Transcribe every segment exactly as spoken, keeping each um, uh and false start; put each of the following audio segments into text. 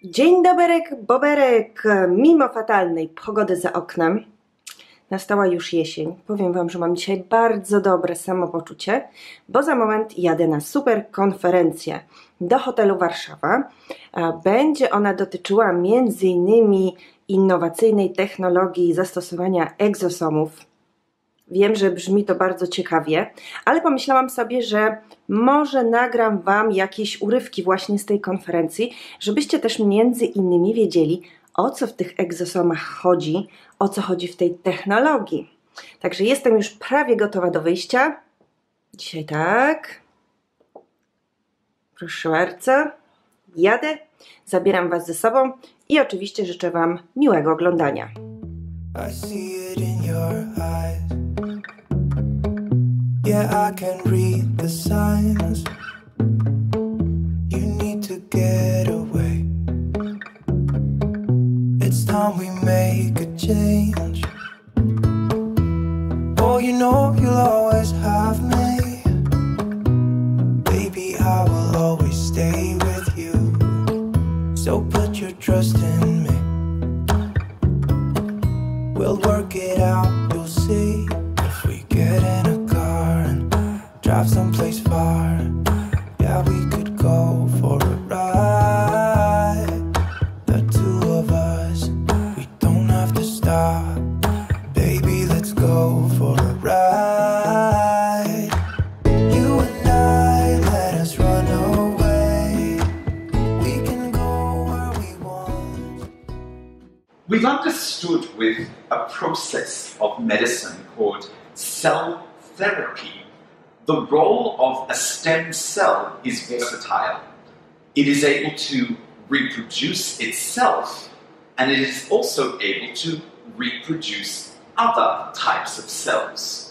Dzień doberek, boberek, mimo fatalnej pogody za oknem, nastała już jesień. Powiem Wam, że mam dzisiaj bardzo dobre samopoczucie, bo za moment jadę na super konferencję do hotelu Warszawa. Będzie ona dotyczyła między innymi innowacyjnej technologii zastosowania egzosomów. Wiem, że brzmi to bardzo ciekawie, ale pomyślałam sobie, że może nagram Wam jakieś urywki właśnie z tej konferencji, żebyście też między innymi wiedzieli, o co w tych egzosomach chodzi, o co chodzi w tej technologii. Także jestem już prawie gotowa do wyjścia. Dzisiaj tak. Proszę bardzo. Jadę, zabieram Was ze sobą i oczywiście życzę Wam miłego oglądania. I see it in your eyes. Yeah, I can read the signs. You need to get away. It's time we make a change. Oh, you know you'll always have me. Baby, I will always stay with you. So put your trust in me. We'll work it out, you'll see. If we get in a car and drive someplace far, yeah, we could go for a ride. The two of us, we don't have to stop. Baby, let's go for a ride. You and I, let us run away. We can go where we want. We've understood with a process of medicine called cell therapy. The role of a stem cell is versatile. It is able to reproduce itself, and it is also able to reproduce other types of cells.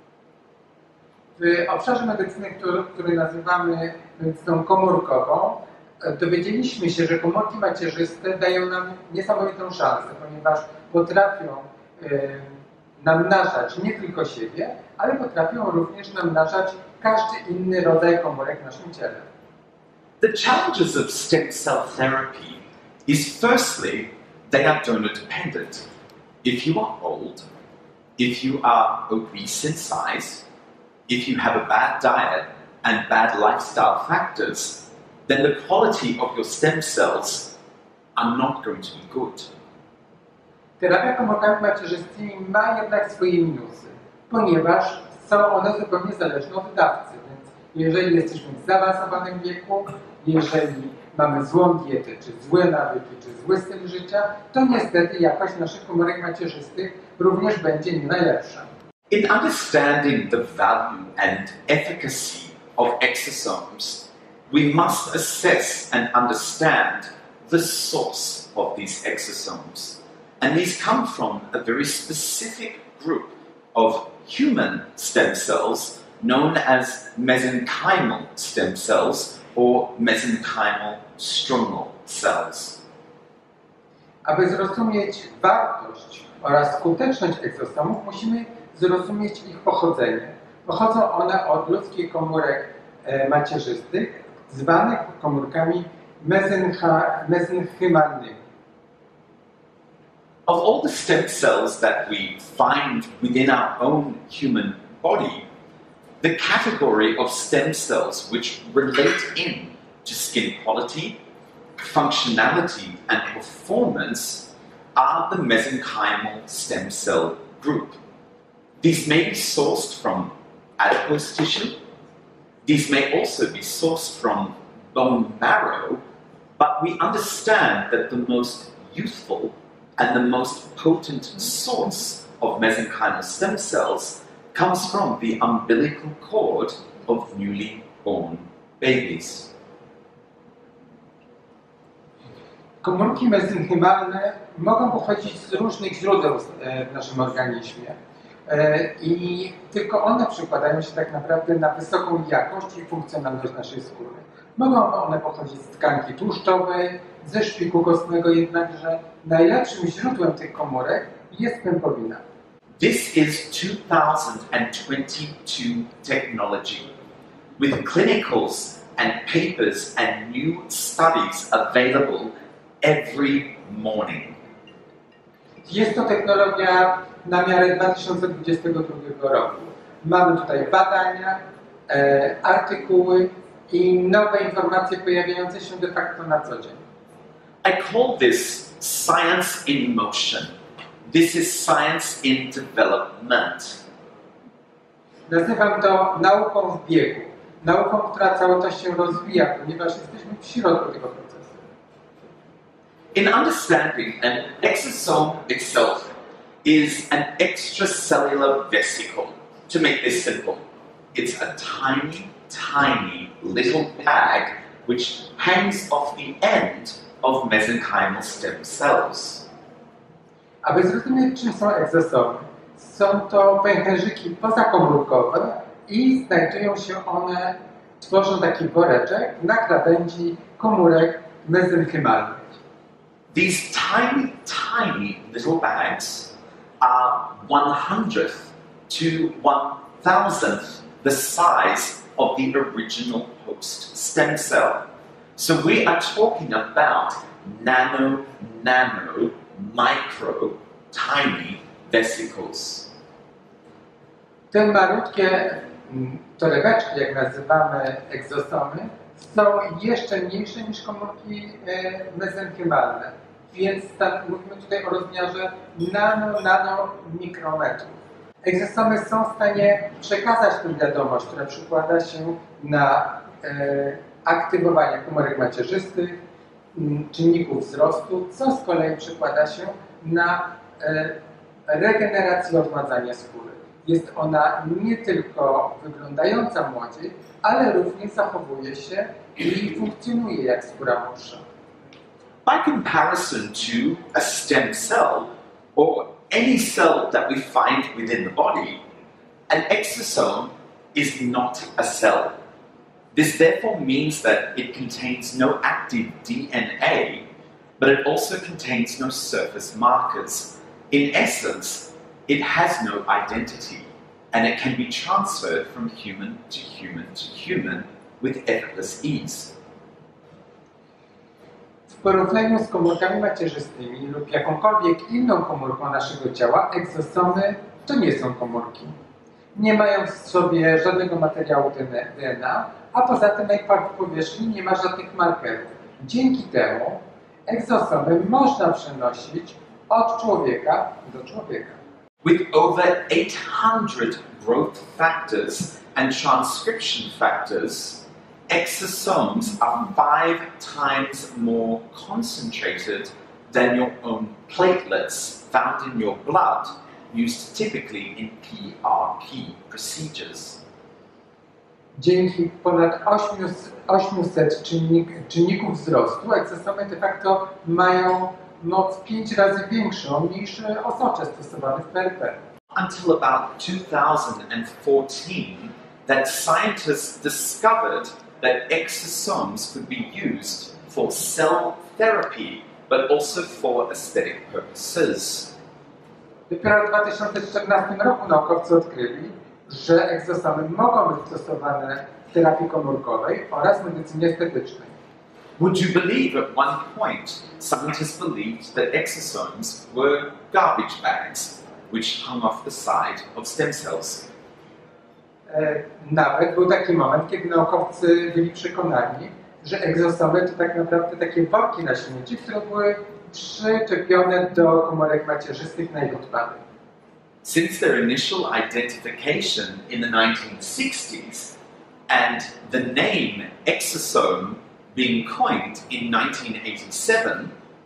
W obszarze medycyny, który, który nazywamy medycyną komórkową, dowiedzieliśmy się, że komórki macierzyste dają nam niesamowitą szansę, ponieważ potrafią y, namnażać nie tylko siebie, ale potrafią również namnażać każdy inny rodzaj komórek w naszym ciele. The challenges of stem cell therapy is firstly, they are donor dependent. If you are old, if you are obese in size, if you have a bad diet and bad lifestyle factors, then the quality of your stem cells are not going to be good. Terapia komórkami macierzystymi ma jednak swoje minusy, ponieważ są one zupełnie zależne od dawcy. Więc jeżeli jesteśmy w zaawansowanym wieku, jeżeli mamy złą dietę, czy złe nawyki, czy zły styl życia, to niestety jakość naszych komórek macierzystych również będzie nie najlepsza. In understanding the value and efficacy of exosomes, we must assess and understand the source of these exosomes. And these come from a very specific group of human stem cells known as mesenchymal stem cells or mesenchymal stromal cells. Aby zrozumieć wartość oraz skuteczność egzosomów, musimy zrozumieć ich pochodzenie. Pochodzą one od ludzkich komórek macierzystych, zwanych komórkami mezenchymalnymi. Of all the stem cells that we find within our own human body, the category of stem cells which relate in to skin quality, functionality and performance are the mesenchymal stem cell group. These may be sourced from adipose tissue. These may also be sourced from bone marrow, but we understand that the most youthful and the most potent source of mesenchymal stem cells comes from the umbilical cord of newly born babies. Komórki mezenchymalne mogą pochodzić z różnych źródeł w naszym organizmie i tylko one przekładają się tak naprawdę na wysoką jakość i funkcjonalność naszej skóry. Mogą one pochodzić z tkanki tłuszczowej, ze szpiku kostnego, jednakże najlepszym źródłem tych komórek jest pępowina. This is two thousand twenty-two technology, with clinicals and papers and new studies available every morning. Jest to technologia na miarę dwa tysiące dwudziestego drugiego roku. Mamy tutaj badania, e, artykuły i nowe informacje pojawiające się de facto na co dzień. I call this science in motion. This is science in development. Nazywam to nauką w biegu. Nauką, która cały czas się rozwija, ponieważ jesteśmy w środku tego procesu. In understanding, an exosome itself is an extracellular vesicle. To make this simple, it's a tiny, tiny little bag which hangs off the end of mesenchymal stem cells. Aby zrozumieć, czym są egzosomy, są to pęcherzyki pozakomórkowe i znajdują się one, tworzą taki woreczek na krawędzi komórek mezenchymalnych. These tiny, tiny little bags are one hundredth to one thousandth the size of the original host stem cell. So we are talking about nano, nano, micro, tiny vesicles. Te malutkie torebeczki, jak nazywamy egzosomy, są jeszcze mniejsze niż komórki e, mezenchymalne, więc tam mówimy tutaj o rozmiarze nano, nano mikrometrów. Egzosomy są w stanie przekazać tę wiadomość, która przekłada się na e, aktywowanie komórek macierzystych, m, czynników wzrostu, co z kolei przekłada się na e, regenerację odmładzania skóry. Jest ona nie tylko wyglądająca młodziej, ale również zachowuje się i funkcjonuje jak skóra młodsza. By comparison to a stem cell or any cell that we find within the body, an exosome is not a cell. This therefore means that it contains no active D N A, but it also contains no surface markers. In essence, it has no identity, and it can be transferred from human to human to human with effortless ease. W porównaniu z komórkami macierzystymi lub jakąkolwiek inną komórką naszego ciała, egzosomy to nie są komórki. Nie mają w sobie żadnego materiału D N A, a poza tym na ich powierzchni nie ma żadnych markerów. Dzięki temu egzosomy można przenosić od człowieka do człowieka. With over eight hundred growth factors and transcription factors, exosomes are five times more concentrated than your own platelets found in your blood, used typically in P R P procedures. Dzięki ponad osiemset czynnik, czynników wzrostu egzosomy de facto mają moc pięć razy większą niż osocze stosowane w P R P. Until about two thousand fourteen, that scientists discovered that exosomes could be used for cell therapy, but also for aesthetic purposes. Dopiero w dwa tysiące czternastym roku naukowcy odkryli, że egzosomy mogą być stosowane w terapii komórkowej oraz medycynie estetycznej. Would you believe at one point scientists believed that exosomes were garbage bags which hung off the side of stem cells? E, nawet był taki moment, kiedy naukowcy byli przekonani, że egzosomy to tak naprawdę takie worki na śmieci, które były przyczepione do komórek macierzystych na ich odpady. Since their initial identification in the nineteen sixties and the name exosome being coined in nineteen eighty-seven,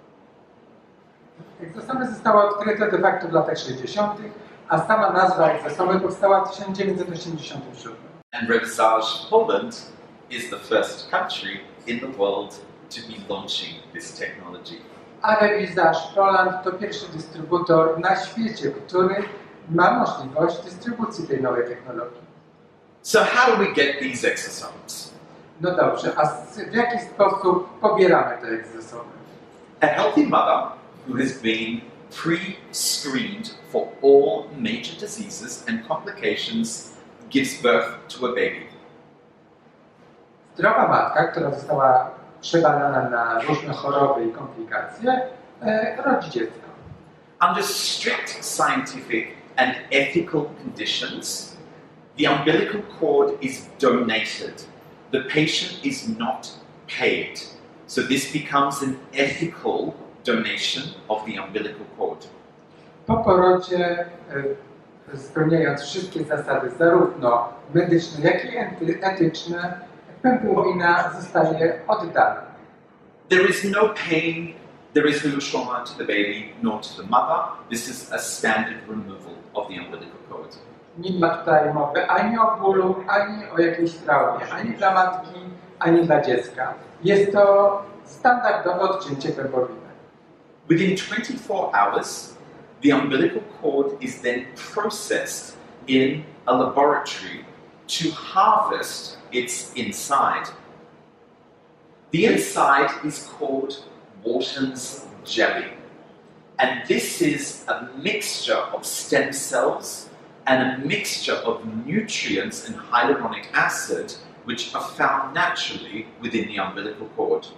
egzosomy zostały odkryte de facto w latach sześćdziesiątych, a sama nazwa egzosomy powstała w tysiąc dziewięćset osiemdziesiątym siódmym. and Revisage Poland is the first country in the world to be launching this technology. A Revisage Poland to pierwszy dystrybutor na świecie, który ma możliwość dystrybucji tej nowej technologii. So how do we get these exosomes? No dobrze, a w jaki sposób pobieramy te egzosomy? A healthy mother who has been pre-screened for all major diseases and complications gives birth to a baby. Zdrowa matka, która została przebadana na różne choroby i komplikacje, rodzi dziecko. Under strict scientific and ethical conditions, the umbilical cord is donated. The patient is not paid. So this becomes an ethical donation of the umbilical cord. Po porodzie, spełniając wszystkie zasady, zarówno medyczne, jak i etyczne, pępowina zostaje oddana. There is no pain, there is no trauma to the baby nor to the mother. This is a standard removal of the umbilical cord. Nie ma tutaj mowy ani o bólu, ani o jakiejś traumie, ani dla matki, ani dla dziecka. Jest to standardowe odcięcie pępowiny. Within twenty-four hours, the umbilical cord is then processed in a laboratory to harvest its inside. The inside is called Wharton's jelly, and this is a mixture of stem cells and a mixture of nutrients and hyaluronic acid which are found naturally within the umbilical cord.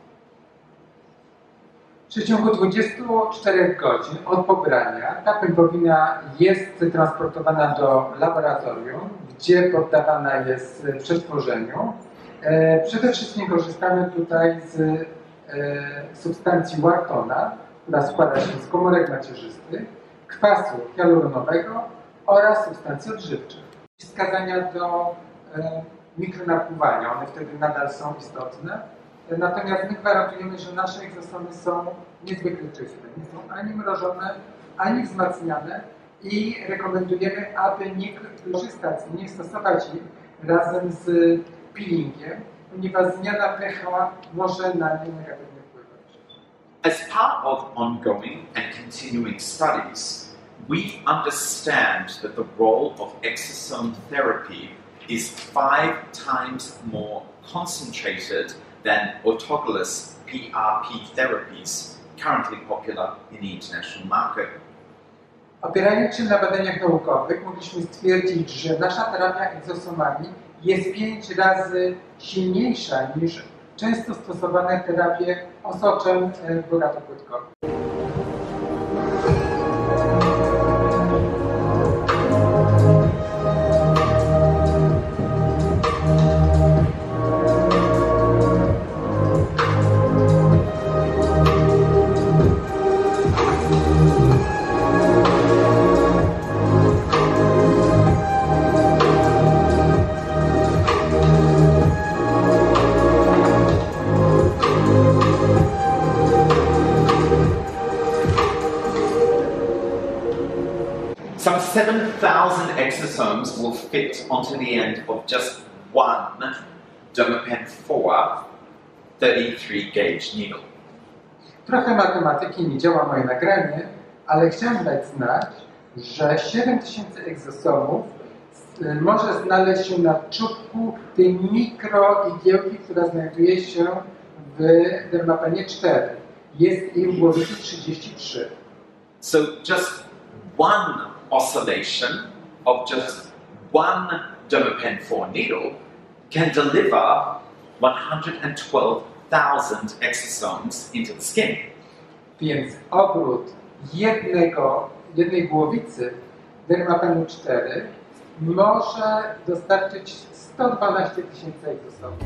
W przeciągu dwudziestu czterech godzin od pobrania ta pępowina jest transportowana do laboratorium, gdzie poddawana jest przetworzeniu. E, przede wszystkim korzystamy tutaj z e, substancji Whartona, która składa się z komórek macierzystych, kwasu hialuronowego oraz substancji odżywczych. Wskazania do e, mikronapływania, one wtedy nadal są istotne. Natomiast my gwarantujemy, że nasze egzosomy są niezwykle czyste. Nie są ani mrożone, ani wzmacniane i rekomendujemy, aby nie korzystać, nie stosować ich razem z peelingiem, ponieważ zmiana pH może na nie negatywnie wpływać. As part of ongoing and continuing studies, we understand that the role of exosome therapy is five times more concentrated than autologous P R P therapies currently popular in the international market. Opierając się na badaniach naukowych, mogliśmy stwierdzić, że nasza terapia egzosomami jest pięć razy silniejsza niż często stosowane terapie osoczem bogatopłytkowym. Some seven thousand exosomes will fit onto the end of just one Dermapen four thirty-three gauge needle. Trochę matematyki, nie działa moje nagranie, ale chciałem dać znać, że siedem tysięcy egzosomów może znaleźć się na czubku tej mikroigiełki, która znajduje się w Dermapenie cztery. Jest ich w głowicy trzydzieści trzy. So just one oscillation of just one Dermapen four needle can deliver one hundred twelve thousand exosomes into the skin. Więc obrót jednego, jednej głowicy Dermapenu cztery może dostarczyć sto dwanaście tysięcy egzosomów.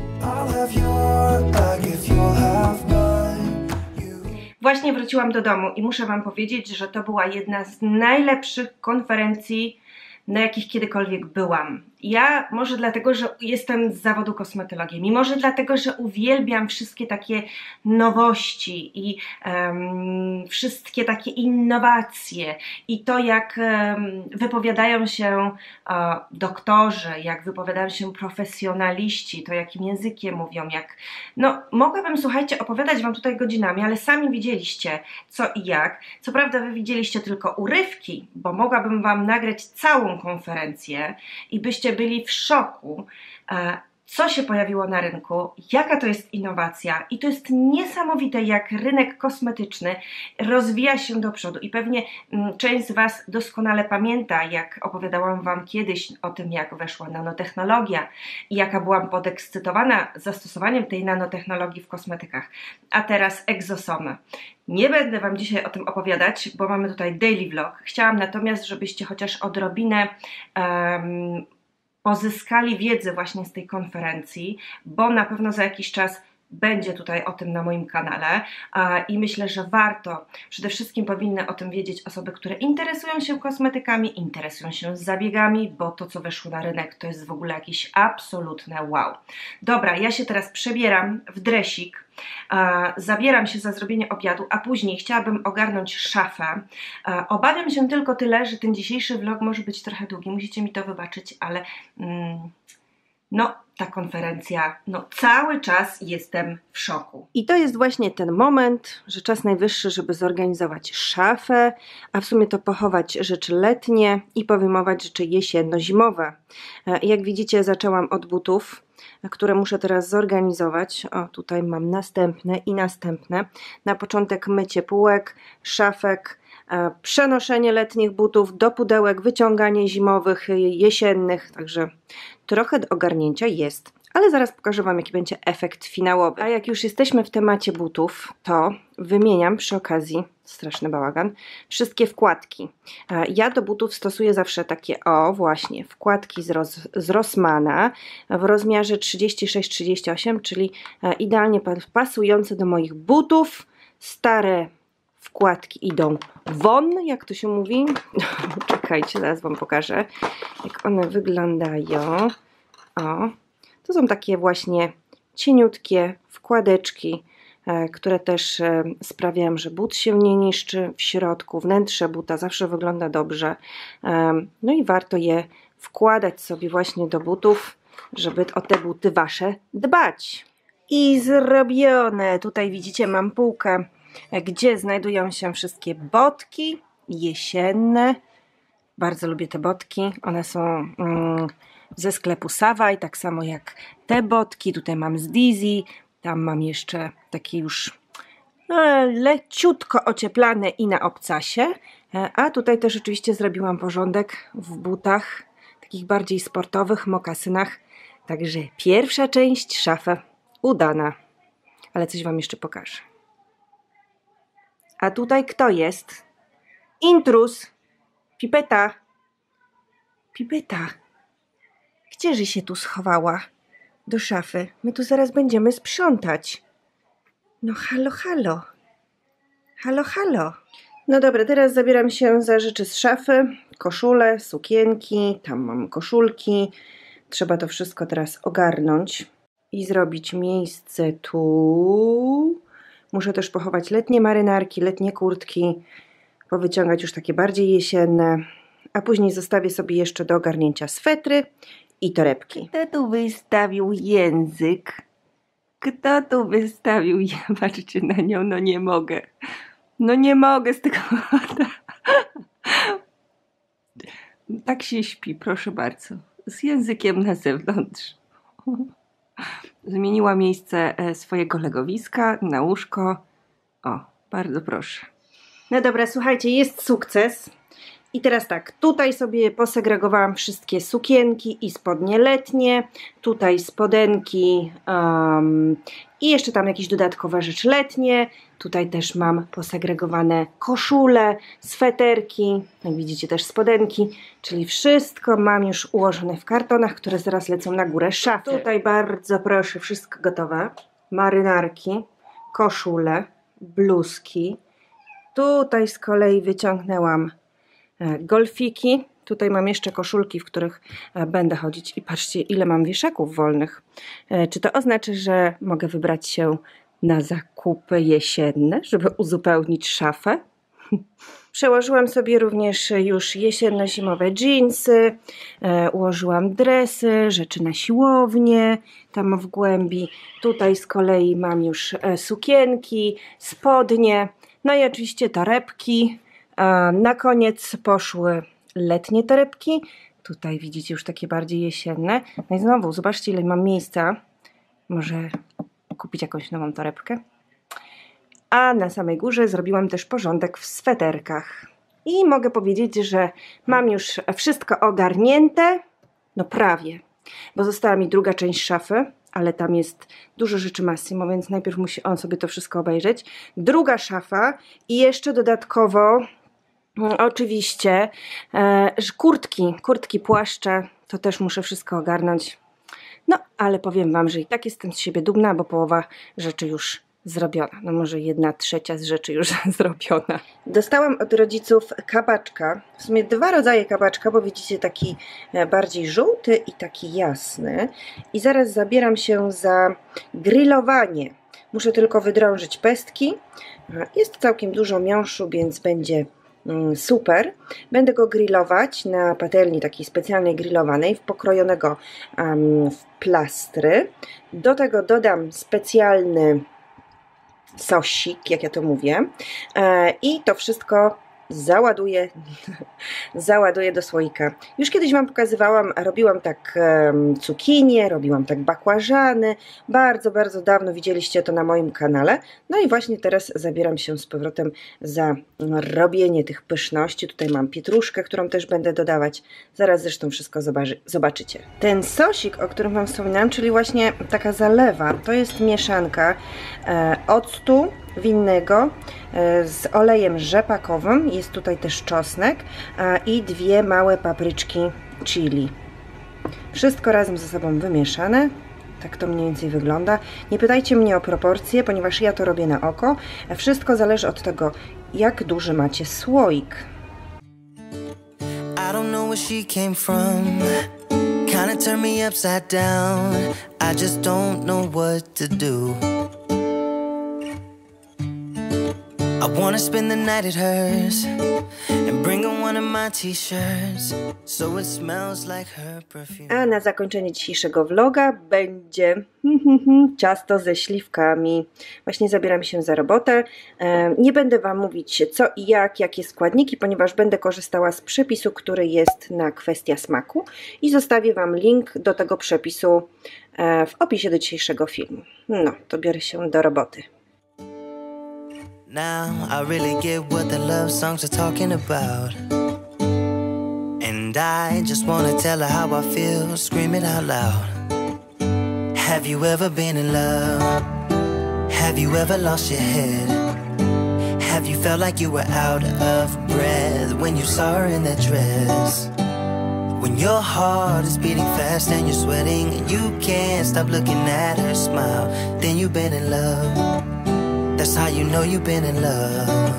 Właśnie wróciłam do domu i muszę Wam powiedzieć, że to była jedna z najlepszych konferencji, na jakich kiedykolwiek byłam. Ja może dlatego, że jestem z zawodu kosmetologiem i może dlatego, że uwielbiam wszystkie takie nowości i um, wszystkie takie innowacje i to, jak um, wypowiadają się uh, doktorzy, jak wypowiadają się profesjonaliści, to jakim językiem mówią, jak... No, mogłabym, słuchajcie, opowiadać Wam tutaj godzinami, ale sami widzieliście co i jak. Co prawda Wy widzieliście tylko urywki, bo mogłabym Wam nagrać całą konferencję i byście byli w szoku, co się pojawiło na rynku, jaka to jest innowacja i to jest niesamowite, jak rynek kosmetyczny rozwija się do przodu i pewnie mm, część z Was doskonale pamięta, jak opowiadałam Wam kiedyś o tym, jak weszła nanotechnologia i jaka byłam podekscytowana zastosowaniem tej nanotechnologii w kosmetykach, a teraz egzosomy. Nie będę Wam dzisiaj o tym opowiadać, bo mamy tutaj daily vlog. Chciałam natomiast, żebyście chociaż odrobinę um, pozyskali wiedzę właśnie z tej konferencji, bo na pewno za jakiś czas będzie tutaj o tym na moim kanale i myślę, że warto, przede wszystkim powinny o tym wiedzieć osoby, które interesują się kosmetykami, interesują się zabiegami, bo to, co weszło na rynek, to jest w ogóle jakieś absolutne wow. Dobra, ja się teraz przebieram w dresik, zabieram się za zrobienie obiadu, a później chciałabym ogarnąć szafę. Obawiam się tylko tyle, że ten dzisiejszy vlog może być trochę długi, musicie mi to wybaczyć, ale mm, no ta konferencja, no cały czas jestem w szoku. I to jest właśnie ten moment, że czas najwyższy, żeby zorganizować szafę, a w sumie to pochować rzeczy letnie i powyjmować rzeczy jesienno-zimowe. Jak widzicie, zaczęłam od butów, które muszę teraz zorganizować. O, tutaj mam następne i następne. Na początek mycie półek, szafek, e, przenoszenie letnich butów do pudełek, wyciąganie zimowych, jesiennych, także trochę do ogarnięcia jest. Ale zaraz pokażę Wam, jaki będzie efekt finałowy. A jak już jesteśmy w temacie butów, to wymieniam przy okazji, straszny bałagan, wszystkie wkładki. Ja do butów stosuję zawsze takie, o właśnie, wkładki z, Ros z Rossmana w rozmiarze trzydzieści sześć trzydzieści osiem, czyli idealnie pasujące do moich butów. Stare wkładki idą won, jak to się mówi. Czekajcie, zaraz Wam pokażę, jak one wyglądają. O. To są takie właśnie cieniutkie wkładeczki, e, które też e, sprawiają, że but się nie niszczy w środku. Wnętrze buta zawsze wygląda dobrze. E, no i warto je wkładać sobie właśnie do butów, żeby o te buty Wasze dbać. I zrobione! Tutaj widzicie, mam półkę, e, gdzie znajdują się wszystkie botki jesienne. Bardzo lubię te botki. One są... Mm, ze sklepu Savaj, tak samo jak te botki. Tutaj mam z Dizzy, tam mam jeszcze takie już e, leciutko ocieplane i na obcasie, e, a tutaj też oczywiście zrobiłam porządek w butach, takich bardziej sportowych, mokasynach. Także pierwsza część szafy udana, ale coś Wam jeszcze pokażę. A tutaj kto jest? Intruz! Pipeta! Pipeta! Gdzieże się tu schowała? Do szafy. My tu zaraz będziemy sprzątać. No halo, halo. Halo, halo. No dobra, teraz zabieram się za rzeczy z szafy. Koszule, sukienki, tam mam koszulki. Trzeba to wszystko teraz ogarnąć i zrobić miejsce tu. Muszę też pochować letnie marynarki, letnie kurtki. Powyciągać już takie bardziej jesienne. A później zostawię sobie jeszcze do ogarnięcia swetry i torebki. Kto tu wystawił język? Kto tu wystawił? Patrzcie na nią, no nie mogę. No nie mogę z tego. Tak się śpi, proszę bardzo. Z językiem na zewnątrz. Zmieniła miejsce swojego legowiska na łóżko. O, bardzo proszę. No dobra, słuchajcie, jest sukces. I teraz tak, tutaj sobie posegregowałam wszystkie sukienki i spodnie letnie, tutaj spodenki um, i jeszcze tam jakieś dodatkowe rzeczy letnie. Tutaj też mam posegregowane koszule, sweterki, jak widzicie też spodenki, czyli wszystko mam już ułożone w kartonach, które zaraz lecą na górę szafy. Tutaj bardzo proszę, wszystko gotowe. Marynarki, koszule, bluzki. Tutaj z kolei wyciągnęłam golfiki. Tutaj mam jeszcze koszulki, w których będę chodzić i patrzcie, ile mam wieszaków wolnych. Czy to oznacza, że mogę wybrać się na zakupy jesienne, żeby uzupełnić szafę? Przełożyłam sobie również już jesienno-zimowe dżinsy, ułożyłam dresy, rzeczy na siłownię, tam w głębi. Tutaj z kolei mam już sukienki, spodnie, no i oczywiście torebki. Na koniec poszły letnie torebki. Tutaj widzicie już takie bardziej jesienne. No i znowu, zobaczcie, ile mam miejsca. Może kupić jakąś nową torebkę. A na samej górze zrobiłam też porządek w sweterkach. I mogę powiedzieć, że mam już wszystko ogarnięte. No prawie. Bo została mi druga część szafy, ale tam jest dużo rzeczy Massimo, więc najpierw musi on sobie to wszystko obejrzeć. Druga szafa i jeszcze dodatkowo oczywiście e, kurtki, kurtki, płaszcze, to też muszę wszystko ogarnąć. No, ale powiem wam, że i tak jestem z siebie dumna, bo połowa rzeczy już zrobiona. No może jedna trzecia z rzeczy już zrobiona. Dostałam od rodziców kabaczka, w sumie dwa rodzaje kabaczka, bo widzicie taki bardziej żółty i taki jasny. I zaraz zabieram się za grillowanie. Muszę tylko wydrążyć pestki. Jest całkiem dużo miąższu, więc będzie super. Będę go grillować na patelni takiej specjalnej grillowanej, w pokrojonego um, w plastry. Do tego dodam specjalny sosik, jak ja to mówię, e, i to wszystko załaduję, załaduję do słoika. Już kiedyś wam pokazywałam, robiłam tak e, cukinie, robiłam tak bakłażany, bardzo, bardzo dawno widzieliście to na moim kanale. No i właśnie teraz zabieram się z powrotem za robienie tych pyszności. Tutaj mam pietruszkę, którą też będę dodawać. Zaraz zresztą wszystko zobaczy, zobaczycie. Ten sosik, o którym wam wspominałam, czyli właśnie taka zalewa, to jest mieszanka e, octu winnego z olejem rzepakowym, jest tutaj też czosnek i dwie małe papryczki chili. Wszystko razem ze sobą wymieszane. Tak to mniej więcej wygląda. Nie pytajcie mnie o proporcje, ponieważ ja to robię na oko. Wszystko zależy od tego, jak duży macie słoik. I don't know where she came from. Kinda turned me upside down. I just don't know what to do. I wanna spend the night at hers and bring her one of my t-shirts so it smells like her perfume. A na zakończenie dzisiejszego vloga będzie ciasto ze śliwkami. Właśnie zabieram się za robotę. Nie będę wam mówić co i jak, jakie składniki, ponieważ będę korzystała z przepisu, który jest na Kwestia Smaku i zostawię wam link do tego przepisu w opisie do dzisiejszego filmu. No, to biorę się do roboty. Now I really get what the love songs are talking about. And I just wanna tell her how I feel, scream it out loud. Have you ever been in love? Have you ever lost your head? Have you felt like you were out of breath when you saw her in that dress? When your heart is beating fast and you're sweating and you can't stop looking at her smile, then you've been in love. That's how you know you've been in love.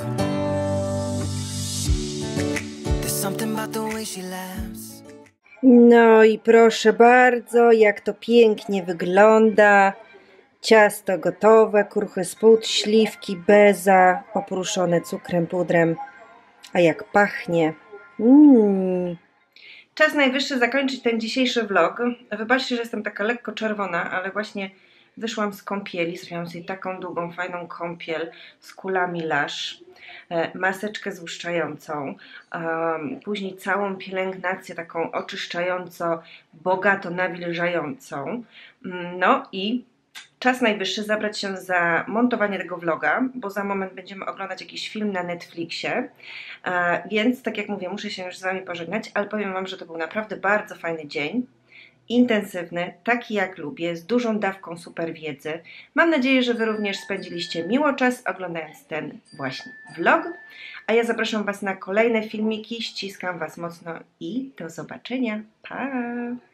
There's something about the way she laughs. No i proszę bardzo, jak to pięknie wygląda. Ciasto gotowe, kruchy spód, śliwki, beza, oprószone cukrem, pudrem. A jak pachnie. Mm. Czas najwyższy zakończyć ten dzisiejszy vlog. Wybaczcie, że jestem taka lekko czerwona, ale właśnie wyszłam z kąpieli, zrobiłam sobie taką długą, fajną kąpiel z kulami lash, maseczkę złuszczającą, um, później całą pielęgnację taką oczyszczająco, bogato nawilżającą. No i czas najwyższy zabrać się za montowanie tego vloga, bo za moment będziemy oglądać jakiś film na Netflixie, e, więc tak jak mówię, muszę się już z wami pożegnać, ale powiem wam, że to był naprawdę bardzo fajny dzień. Intensywny, taki jak lubię, z dużą dawką super wiedzy. Mam nadzieję, że wy również spędziliście miło czas oglądając ten właśnie vlog, a ja zapraszam was na kolejne filmiki, ściskam was mocno i do zobaczenia. Pa!